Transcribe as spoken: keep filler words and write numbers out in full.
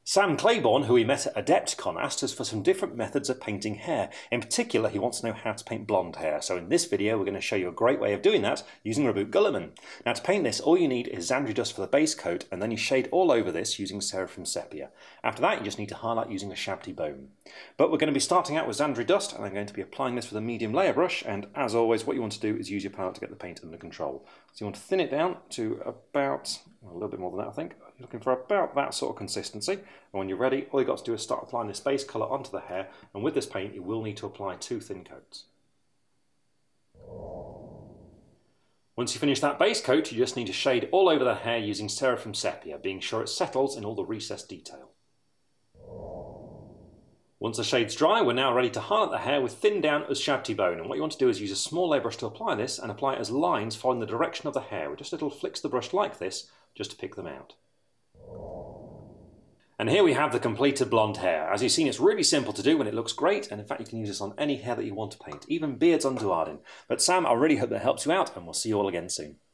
Sam Claiborne, who we met at AdeptCon, asked us for some different methods of painting hair. In particular, he wants to know how to paint blonde hair, so in this video we're going to show you a great way of doing that using Roboute Guilliman. Now to paint this, all you need is Zandri dust for the base coat, and then you shade all over this using Seraphim Sepia. After that you just need to highlight using a Shabti bone. But we're going to be starting out with Zandri dust, and I'm going to be applying this with a medium layer brush, and as always what you want to do is use your palette to get the paint under control. So you want to thin it down to about, well, a little bit more than that I think. You're looking for about that sort of consistency, and when you're ready all you've got to do is start applying this base colour onto the hair, and with this paint you will need to apply two thin coats. Once you finish that base coat you just need to shade all over the hair using Seraphim Sepia, being sure it settles in all the recessed detail. Once the shade's dry, we're now ready to highlight the hair with thin down as Shabti bone, and what you want to do is use a small layer brush to apply this and apply it as lines following the direction of the hair with just little flicks of the brush like this just to pick them out. And here we have the completed blonde hair. As you've seen, it's really simple to do and it looks great, and in fact you can use this on any hair that you want to paint, even beards on Duardin. But Sam, I really hope that helps you out, and we'll see you all again soon.